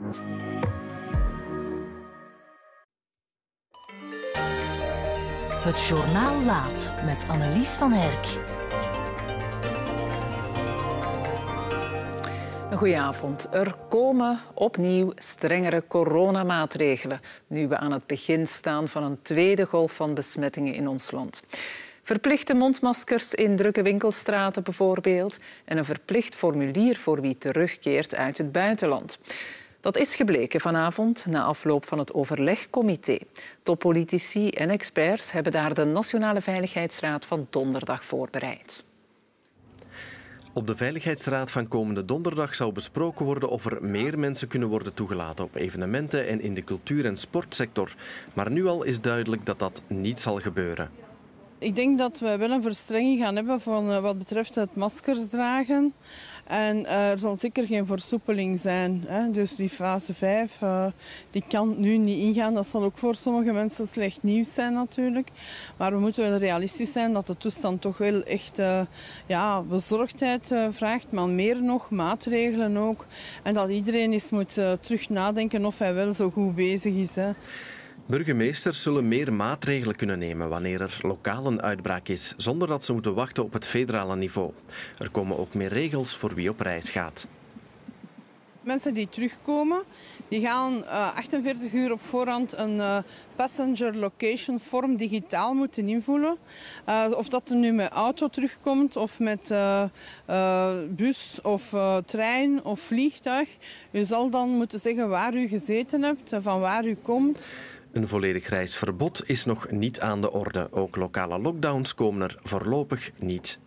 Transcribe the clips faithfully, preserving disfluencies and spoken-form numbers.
Het Journaal Laat met Annelies van Herk. Een goedenavond. Er komen opnieuw strengere coronamaatregelen, nu we aan het begin staan van een tweede golf van besmettingen in ons land. Verplichte mondmaskers in drukke winkelstraten bijvoorbeeld en een verplicht formulier voor wie terugkeert uit het buitenland. Dat is gebleken vanavond na afloop van het overlegcomité. Toppolitici en experts hebben daar de Nationale Veiligheidsraad van donderdag voorbereid. Op de Veiligheidsraad van komende donderdag zou besproken worden of er meer mensen kunnen worden toegelaten op evenementen en in de cultuur- en sportsector. Maar nu al is duidelijk dat dat niet zal gebeuren. Ik denk dat we wel een verstrenging gaan hebben van wat betreft het maskers dragen. En uh, er zal zeker geen versoepeling zijn. Hè. Dus die fase vijf, uh, die kan nu niet ingaan. Dat zal ook voor sommige mensen slecht nieuws zijn natuurlijk. Maar we moeten wel realistisch zijn dat de toestand toch wel echt uh, ja, bezorgdheid uh, vraagt. Maar meer nog, maatregelen ook. En dat iedereen eens moet uh, terug nadenken of hij wel zo goed bezig is. Hè. Burgemeesters zullen meer maatregelen kunnen nemen wanneer er lokaal een uitbraak is, zonder dat ze moeten wachten op het federale niveau. Er komen ook meer regels voor wie op reis gaat. Mensen die terugkomen, die gaan uh, achtenveertig uur op voorhand een uh, passenger location form digitaal moeten invullen. Uh, of dat er nu met auto terugkomt of met uh, uh, bus of uh, trein of vliegtuig. U zal dan moeten zeggen waar u gezeten hebt en van waar u komt. Een volledig reisverbod is nog niet aan de orde. Ook lokale lockdowns komen er voorlopig niet.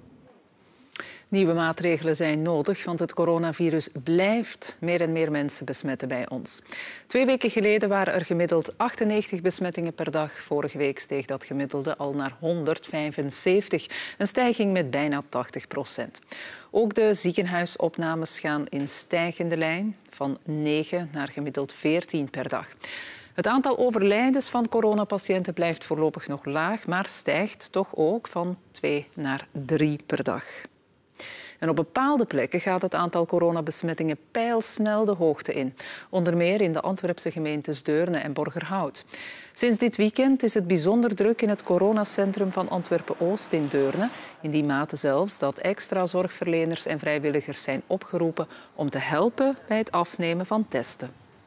Nieuwe maatregelen zijn nodig, want het coronavirus blijft meer en meer mensen besmetten bij ons. Twee weken geleden waren er gemiddeld achtennegentig besmettingen per dag. Vorige week steeg dat gemiddelde al naar honderdvijfenzeventig, een stijging met bijna tachtig procent. Ook de ziekenhuisopnames gaan in stijgende lijn, van negen naar gemiddeld veertien per dag. Het aantal overlijdens van coronapatiënten blijft voorlopig nog laag, maar stijgt toch ook van twee naar drie per dag. En op bepaalde plekken gaat het aantal coronabesmettingen pijlsnel de hoogte in. Onder meer in de Antwerpse gemeentes Deurne en Borgerhout. Sinds dit weekend is het bijzonder druk in het coronacentrum van Antwerpen-Oost in Deurne. In die mate zelfs dat extra zorgverleners en vrijwilligers zijn opgeroepen om te helpen bij het afnemen van testen.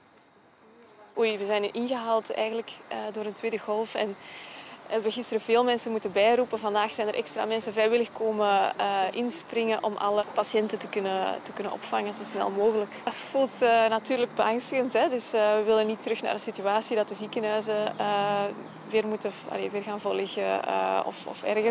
Oei, we zijn nu ingehaald eigenlijk uh, door een tweede golf en hebben gisteren veel mensen moeten bijroepen. Vandaag zijn er extra mensen vrijwillig komen uh, inspringen om alle patiënten te kunnen, te kunnen opvangen zo snel mogelijk. Dat voelt uh, natuurlijk beangstigend, hè? Dus uh, we willen niet terug naar de situatie dat de ziekenhuizen uh, weer, moeten, allee, weer gaan volliggen uh, of, of erger.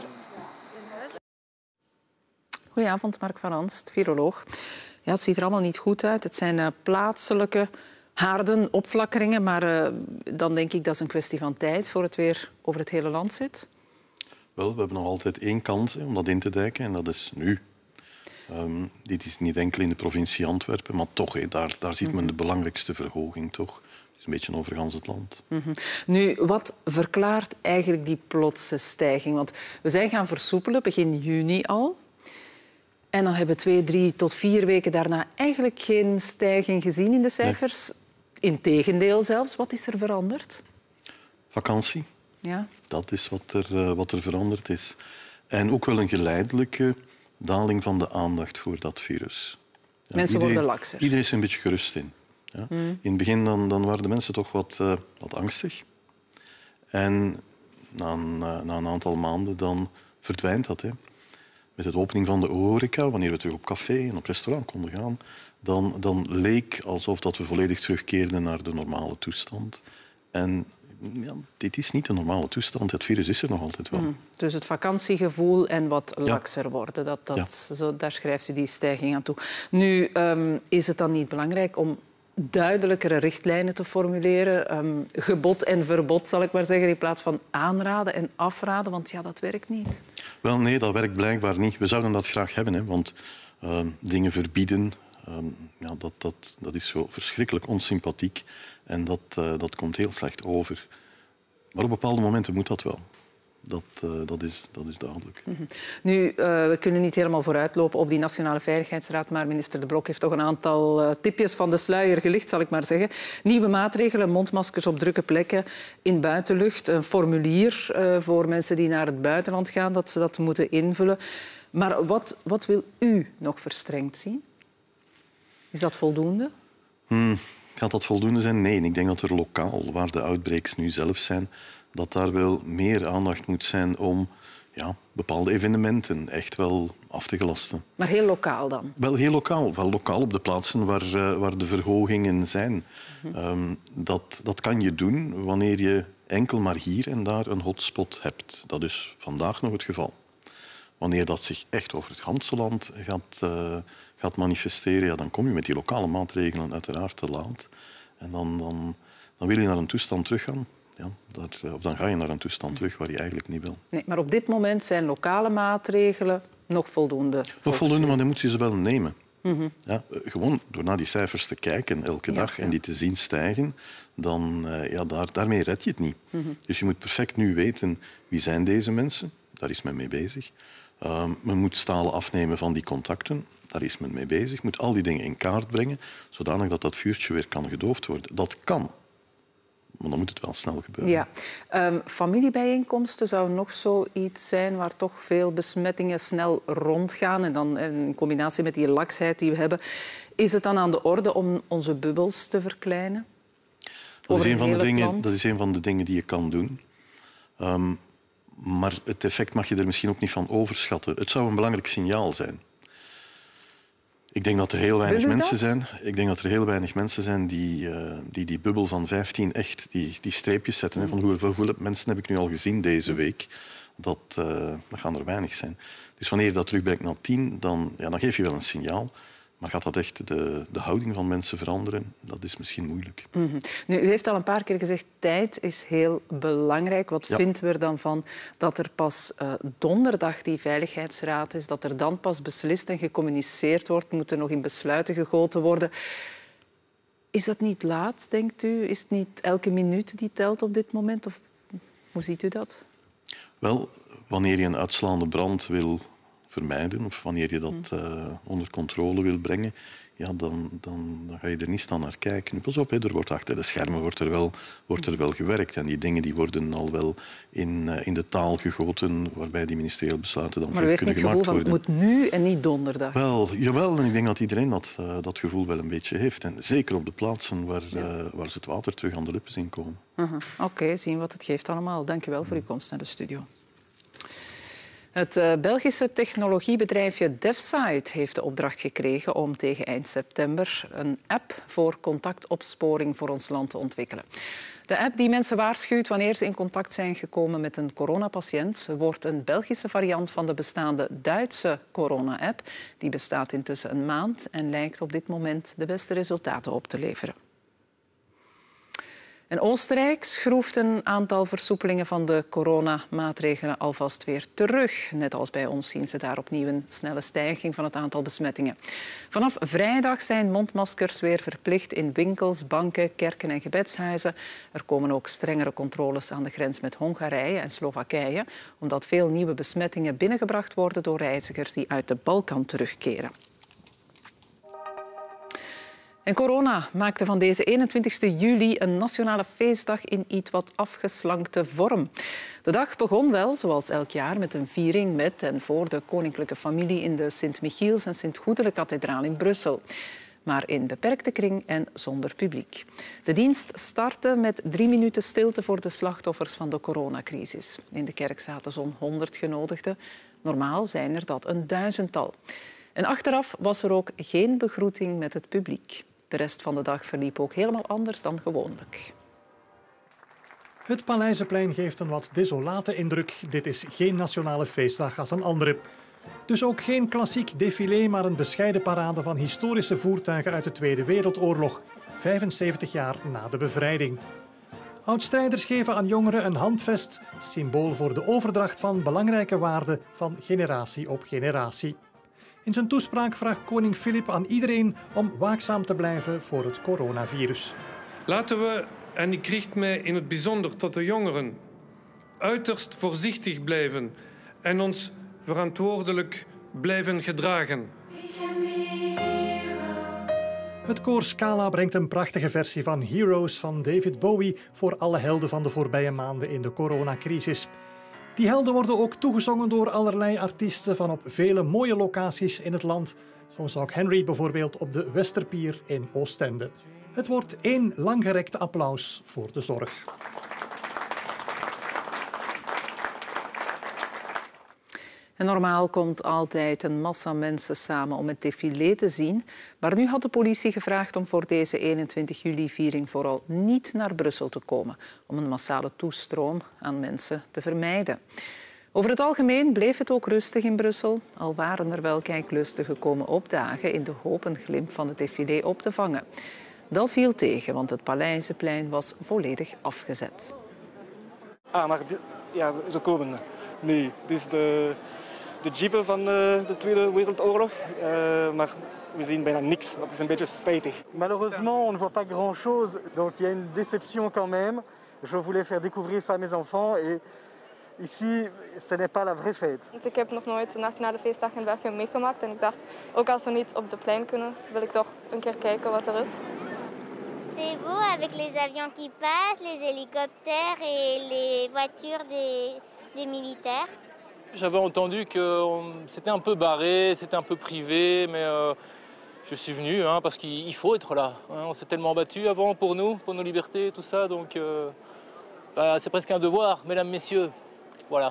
Goedenavond, Mark van Ranst, viroloog. Ja, het ziet er allemaal niet goed uit. Het zijn uh, plaatselijke haarden, opflakkeringen, maar uh, dan denk ik dat is een kwestie van tijd voor het weer over het hele land zit. Wel, we hebben nog altijd één kans hè, om dat in te dijken en dat is nu. Um, dit is niet enkel in de provincie Antwerpen, maar toch, hè, daar, daar ziet men de belangrijkste verhoging toch. Het is een beetje over gans het land. Mm-hmm. Nu, wat verklaart eigenlijk die plotse stijging? Want we zijn gaan versoepelen begin juni al. En dan hebben we twee, drie tot vier weken daarna eigenlijk geen stijging gezien in de cijfers. Nee. Integendeel zelfs. Wat is er veranderd? Vakantie. Ja. Dat is wat er, uh, wat er veranderd is. En ook wel een geleidelijke daling van de aandacht voor dat virus. Ja, mensen iedereen, worden lakser. Iedereen is er een beetje gerust in. Ja. Mm. In het begin dan, dan waren de mensen toch wat, uh, wat angstig. En na een, uh, na een aantal maanden dan verdwijnt dat. Hè. Met de opening van de horeca, wanneer we terug op café en op restaurant konden gaan, dan, dan leek alsof dat we volledig terugkeerden naar de normale toestand. En ja, dit is niet de normale toestand. Het virus is er nog altijd wel. Mm, dus het vakantiegevoel en wat lakser ja. worden, dat, dat, ja. zo, daar schrijft u die stijging aan toe. Nu, um, is het dan niet belangrijk om duidelijkere richtlijnen te formuleren? Um, gebod en verbod, zal ik maar zeggen, in plaats van aanraden en afraden, want ja, dat werkt niet. Wel, nee, dat werkt blijkbaar niet. We zouden dat graag hebben, hè, want uh, dingen verbieden, uh, ja, dat, dat, dat is zo verschrikkelijk onsympathiek en dat, uh, dat komt heel slecht over. Maar op bepaalde momenten moet dat wel. Dat, uh, dat, is, dat is duidelijk. Mm-hmm. Nu, uh, we kunnen niet helemaal vooruitlopen op die Nationale Veiligheidsraad, maar minister De Blok heeft toch een aantal uh, tipjes van de sluier gelicht, zal ik maar zeggen. Nieuwe maatregelen, mondmaskers op drukke plekken in buitenlucht, een formulier uh, voor mensen die naar het buitenland gaan, dat ze dat moeten invullen. Maar wat, wat wil u nog verstrengd zien? Is dat voldoende? Hmm, gaat dat voldoende zijn? Nee, ik denk dat er lokaal, waar de outbreaks nu zelf zijn, dat daar wel meer aandacht moet zijn om ja, bepaalde evenementen echt wel af te gelasten. Maar heel lokaal dan? Wel heel lokaal. Wel lokaal op de plaatsen waar, uh, waar de verhogingen zijn. Mm-hmm. um, dat, dat kan je doen wanneer je enkel maar hier en daar een hotspot hebt. Dat is vandaag nog het geval. Wanneer dat zich echt over het ganse land gaat, uh, gaat manifesteren, ja, dan kom je met die lokale maatregelen uiteraard te laat. En dan, dan, dan wil je naar een toestand teruggaan. Ja, dat, of dan ga je naar een toestand terug waar je eigenlijk niet wil. Nee, maar op dit moment zijn lokale maatregelen nog voldoende. Nog voldoende, maar dan moet je ze wel nemen. Mm-hmm. Ja, gewoon door naar die cijfers te kijken elke ja, dag en die te zien stijgen, dan, uh, ja, daar, daarmee red je het niet. Mm-hmm. Dus je moet perfect nu weten wie zijn deze mensen. Daar is men mee bezig. Uh, men moet stalen afnemen van die contacten. Daar is men mee bezig. Je moet al die dingen in kaart brengen, zodanig dat dat vuurtje weer kan gedoofd worden. Dat kan. Maar dan moet het wel snel gebeuren. Ja. Um, familiebijeenkomsten zou nog zoiets zijn waar toch veel besmettingen snel rondgaan. En dan in combinatie met die laksheid die we hebben. Is het dan aan de orde om onze bubbels te verkleinen? Dat is een, van de dingen, dat is een van de dingen die je kan doen. Um, maar het effect mag je er misschien ook niet van overschatten. Het zou een belangrijk signaal zijn. Ik denk dat er heel weinig mensen zijn. Ik denk dat er heel weinig mensen zijn die uh, die, die bubbel van vijftien echt die, die streepjes zetten. Mm. Van hoeveel mensen heb ik nu al gezien deze week? Dat, uh, dat gaan er weinig zijn. Dus wanneer je dat terugbrengt naar tien, dan, ja, dan geef je wel een signaal. Maar gaat dat echt de, de houding van mensen veranderen? Dat is misschien moeilijk. Mm-hmm. Nu, u heeft al een paar keer gezegd, tijd is heel belangrijk. Wat ja. vinden we er dan van dat er pas uh, donderdag die Veiligheidsraad is, dat er dan pas beslist en gecommuniceerd wordt, moet er nog in besluiten gegoten worden. Is dat niet laat, denkt u? Is het niet elke minuut die telt op dit moment? Of hoe ziet u dat? Wel, wanneer je een uitslaande brand wil vermijden of wanneer je dat uh, onder controle wil brengen, ja, dan, dan, dan ga je er niet staan naar kijken. Pas op, hè, er wordt achter de schermen wordt er, wel, wordt er wel gewerkt. En die dingen die worden al wel in, uh, in de taal gegoten, waarbij die ministeriële besluiten dan kunnen gemaakt worden. Maar u heeft niet het gevoel van het moet nu en niet donderdag? Wel, jawel, en ik denk dat iedereen dat, uh, dat gevoel wel een beetje heeft. En zeker op de plaatsen waar, ja. uh, waar ze het water terug aan de lippen zien komen. Uh-huh. Oké, okay, zien wat het geeft allemaal. Dank u wel voor uw komst naar de studio. Het uh, Belgische technologiebedrijfje DevSite heeft de opdracht gekregen om tegen eind september een app voor contactopsporing voor ons land te ontwikkelen. De app die mensen waarschuwt wanneer ze in contact zijn gekomen met een coronapatiënt wordt een Belgische variant van de bestaande Duitse corona-app. Die bestaat intussen een maand en lijkt op dit moment de beste resultaten op te leveren. En Oostenrijk schroeft een aantal versoepelingen van de coronamaatregelen alvast weer terug. Net als bij ons zien ze daar opnieuw een snelle stijging van het aantal besmettingen. Vanaf vrijdag zijn mondmaskers weer verplicht in winkels, banken, kerken en gebedshuizen. Er komen ook strengere controles aan de grens met Hongarije en Slowakije, omdat veel nieuwe besmettingen binnengebracht worden door reizigers die uit de Balkan terugkeren. En corona maakte van deze eenentwintigste juli een nationale feestdag in iets wat afgeslankte vorm. De dag begon wel, zoals elk jaar, met een viering met en voor de koninklijke familie in de Sint-Michiels- en Sint-Goedele-kathedraal in Brussel. Maar in beperkte kring en zonder publiek. De dienst startte met drie minuten stilte voor de slachtoffers van de coronacrisis. In de kerk zaten zo'n honderd genodigden. Normaal zijn er dat een duizendtal. En achteraf was er ook geen begroeting met het publiek. De rest van de dag verliep ook helemaal anders dan gewoonlijk. Het Paleizenplein geeft een wat desolate indruk. Dit is geen nationale feestdag als een andere. Dus ook geen klassiek défilé, maar een bescheiden parade van historische voertuigen uit de Tweede Wereldoorlog, vijfenzeventig jaar na de bevrijding. Oud-strijders geven aan jongeren een handvest, symbool voor de overdracht van belangrijke waarden van generatie op generatie. In zijn toespraak vraagt koning Filip aan iedereen om waakzaam te blijven voor het coronavirus. Laten we, en ik richt mij in het bijzonder tot de jongeren, uiterst voorzichtig blijven en ons verantwoordelijk blijven gedragen. Het koor Scala brengt een prachtige versie van Heroes van David Bowie voor alle helden van de voorbije maanden in de coronacrisis. Die helden worden ook toegezongen door allerlei artiesten van op vele mooie locaties in het land. Zo zag Henry bijvoorbeeld op de Westerpier in Oostende. Het wordt één langgerekt applaus voor de zorg. En normaal komt altijd een massa mensen samen om het défilé te zien. Maar nu had de politie gevraagd om voor deze eenentwintig juli-viering vooral niet naar Brussel te komen, om een massale toestroom aan mensen te vermijden. Over het algemeen bleef het ook rustig in Brussel, al waren er wel kijklustigen komen opdagen in de hoop een glimp van het défilé op te vangen. Dat viel tegen, want het Paleizenplein was volledig afgezet. Ah, maar ja, ze komen nu. Dus de, de jeepen van de, de Tweede Wereldoorlog, uh, maar we zien bijna niks. Dat is een beetje spijtig. Malheureusement, on ne voit pas grand-chose, donc il y a une déception quand même. Je voulais faire découvrir ça à mes enfants et ici, ce n'est pas la vraie fête. Ik heb nog nooit de Nationale Feestdag in België meegemaakt en ik dacht, ook als we niet op de plein kunnen, wil ik toch een keer kijken wat er is. C'est beau avec les avions qui passent, les hélicoptères et les voitures des, des militaires. J'avais entendu que c'était un peu barré, c'était un peu privé, mais euh, je suis venu hein, parce qu'il faut être là. Hein. On s'est tellement battu avant pour nous, pour nos libertés, tout ça, donc euh, bah, c'est presque un devoir, mesdames, messieurs. Voilà.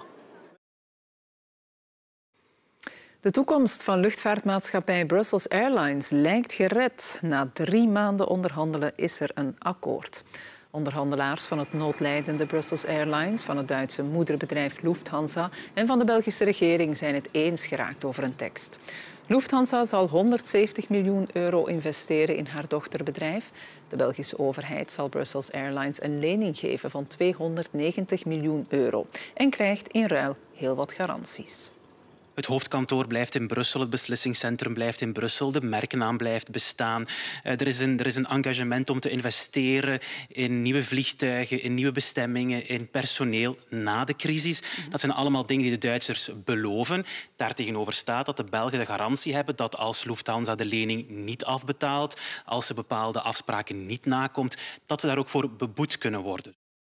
De toekomst van luchtvaartmaatschappij Brussels Airlines lijkt gered. Na drie maanden onderhandelen is er een akkoord. Onderhandelaars van het noodlijdende Brussels Airlines, van het Duitse moederbedrijf Lufthansa en van de Belgische regering zijn het eens geraakt over een tekst. Lufthansa zal honderdzeventig miljoen euro investeren in haar dochterbedrijf. De Belgische overheid zal Brussels Airlines een lening geven van tweehonderdnegentig miljoen euro en krijgt in ruil heel wat garanties. Het hoofdkantoor blijft in Brussel, het beslissingscentrum blijft in Brussel, de merknaam blijft bestaan. Uh, er, is een, er is een engagement om te investeren in nieuwe vliegtuigen, in nieuwe bestemmingen, in personeel na de crisis. Dat zijn allemaal dingen die de Duitsers beloven. Daartegenover staat dat de Belgen de garantie hebben dat als Lufthansa de lening niet afbetaalt, als ze bepaalde afspraken niet nakomt, dat ze daar ook voor beboet kunnen worden.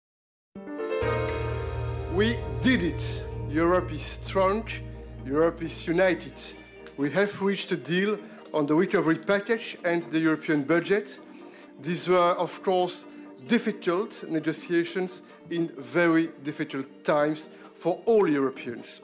We did it. Europe is strong. Europe is united. We have reached a deal on the recovery package and the European budget. These were, of course, difficult negotiations in very difficult times for all Europeans.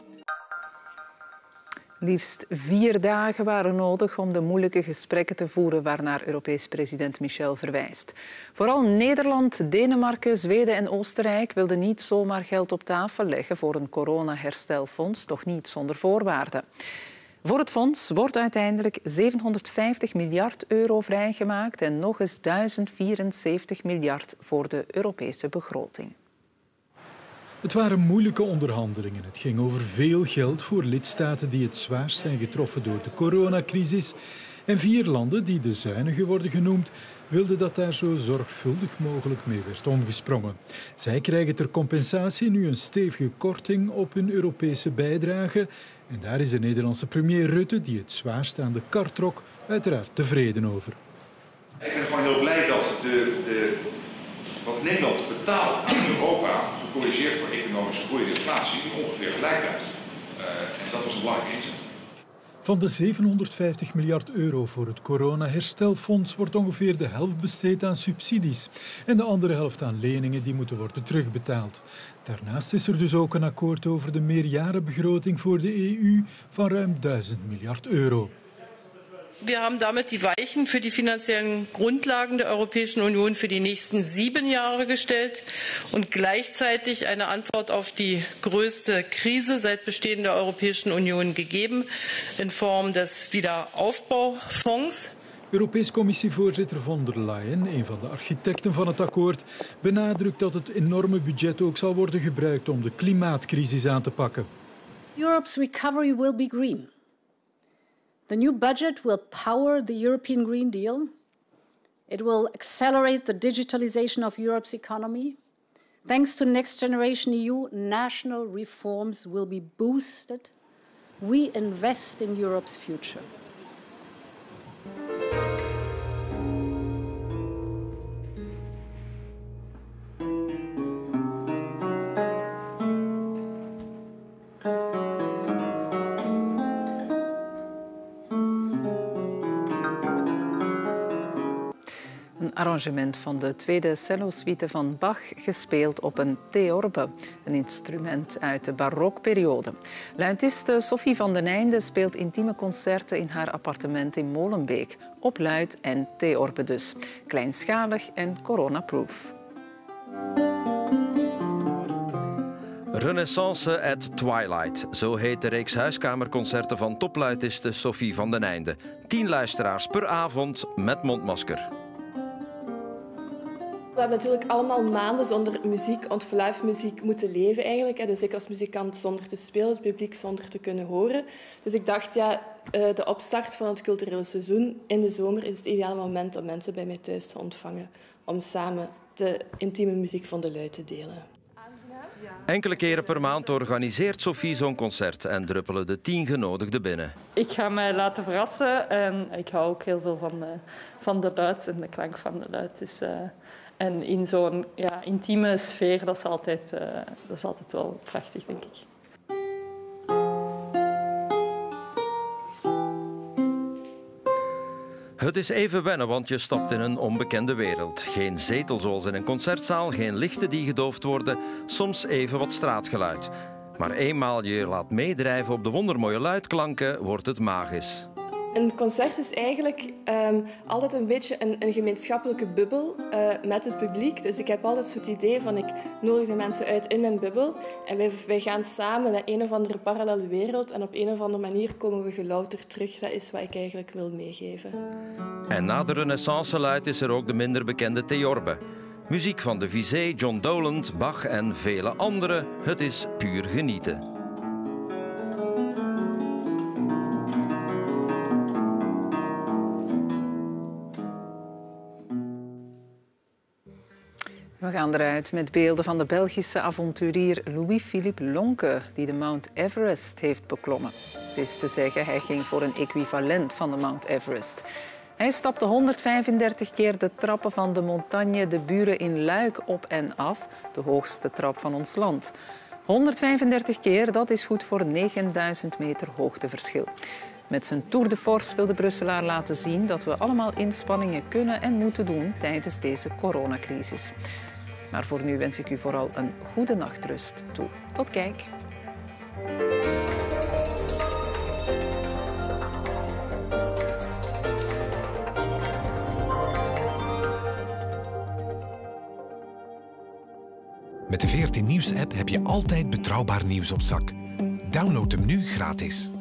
Liefst vier dagen waren nodig om de moeilijke gesprekken te voeren waarnaar Europees president Michel verwijst. Vooral Nederland, Denemarken, Zweden en Oostenrijk wilden niet zomaar geld op tafel leggen voor een coronaherstelfonds, toch niet zonder voorwaarden. Voor het fonds wordt uiteindelijk zevenhonderdvijftig miljard euro vrijgemaakt en nog eens duizend vierenzeventig miljard voor de Europese begroting. Het waren moeilijke onderhandelingen. Het ging over veel geld voor lidstaten die het zwaarst zijn getroffen door de coronacrisis. En vier landen, die de zuinigen worden genoemd, wilden dat daar zo zorgvuldig mogelijk mee werd omgesprongen. Zij krijgen ter compensatie nu een stevige korting op hun Europese bijdrage. En daar is de Nederlandse premier Rutte, die het zwaarst aan de kar trok, uiteraard tevreden over. Ik ben gewoon heel blij dat de, de, wat Nederland betaalt aan Europa, gecorrigeerd voor economische groei en inflatie, ongeveer gelijk blijft. Uh, en dat was een belangrijke inzet. Van de zevenhonderdvijftig miljard euro voor het coronaherstelfonds wordt ongeveer de helft besteed aan subsidies en de andere helft aan leningen die moeten worden terugbetaald. Daarnaast is er dus ook een akkoord over de meerjarenbegroting voor de E U van ruim duizend miljard euro. Wir haben damit die Weichen für die finanziellen Grundlagen der Europäischen Union für die nächsten sieben Jahre gestellt und gleichzeitig eine Antwort auf die größte Krise seit Bestehen der Europäischen Union gegeben in Form des Wiederaufbaufonds. Europees Commissievoorzitter von der Leyen, een van de architecten van het akkoord, benadrukt dat het enorme budget ook zal worden gebruikt om de klimaatcrisis aan te pakken. Europe's recovery will be green. The new budget will power the European Green Deal. It will accelerate the digitalization of Europe's economy. Thanks to Next Generation E U, national reforms will be boosted. We invest in Europe's future. Een arrangement van de tweede cello-suite van Bach, gespeeld op een theorbe, een instrument uit de barokperiode. Luitiste Sophie van den Einde speelt intieme concerten in haar appartement in Molenbeek, op luid en theorbe dus. Kleinschalig en coronaproof. Renaissance at Twilight, zo heet de reeks huiskamerconcerten van topluitiste Sophie van den Einde. Tien luisteraars per avond met mondmasker. We hebben natuurlijk allemaal maanden zonder muziek, of live muziek moeten leven eigenlijk. Dus ik als muzikant zonder te spelen, het publiek zonder te kunnen horen. Dus ik dacht, ja, de opstart van het culturele seizoen in de zomer is het ideale moment om mensen bij mij thuis te ontvangen. Om samen de intieme muziek van de lui te delen. Enkele keren per maand organiseert Sophie zo'n concert en druppelen de tien genodigden binnen. Ik ga mij laten verrassen en ik hou ook heel veel van, uh, van de luid en de klank van de luid. Dus, uh, en in zo'n ja, intieme sfeer, dat is, altijd, uh, dat is altijd wel prachtig, denk ik. Het is even wennen, want je stapt in een onbekende wereld. Geen zetel zoals in een concertzaal, geen lichten die gedoofd worden, soms even wat straatgeluid. Maar eenmaal je je laat meedrijven op de wondermooie luidklanken, wordt het magisch. Een concert is eigenlijk um, altijd een beetje een, een gemeenschappelijke bubbel uh, met het publiek. Dus ik heb altijd zo het idee van ik nodig de mensen uit in mijn bubbel en wij, wij gaan samen naar een of andere parallele wereld en op een of andere manier komen we gelouterd terug. Dat is wat ik eigenlijk wil meegeven. En na de renaissance-luid is er ook de minder bekende theorbe. Muziek van Debussy, John Doland, Bach en vele anderen. Het is puur genieten. We gaan eruit met beelden van de Belgische avonturier Louis-Philippe Lonke, die de Mount Everest heeft beklommen. Het is te zeggen, hij ging voor een equivalent van de Mount Everest. Hij stapte honderdvijfendertig keer de trappen van de Montagne de Buren in Luik op en af, de hoogste trap van ons land. honderdvijfendertig keer, dat is goed voor negenduizend meter hoogteverschil. Met zijn Tour de Force wil de Brusselaar laten zien dat we allemaal inspanningen kunnen en moeten doen tijdens deze coronacrisis. Maar voor nu wens ik u vooral een goede nachtrust toe. Tot kijk. Met de veertien Nieuws-app heb je altijd betrouwbaar nieuws op zak. Download hem nu gratis.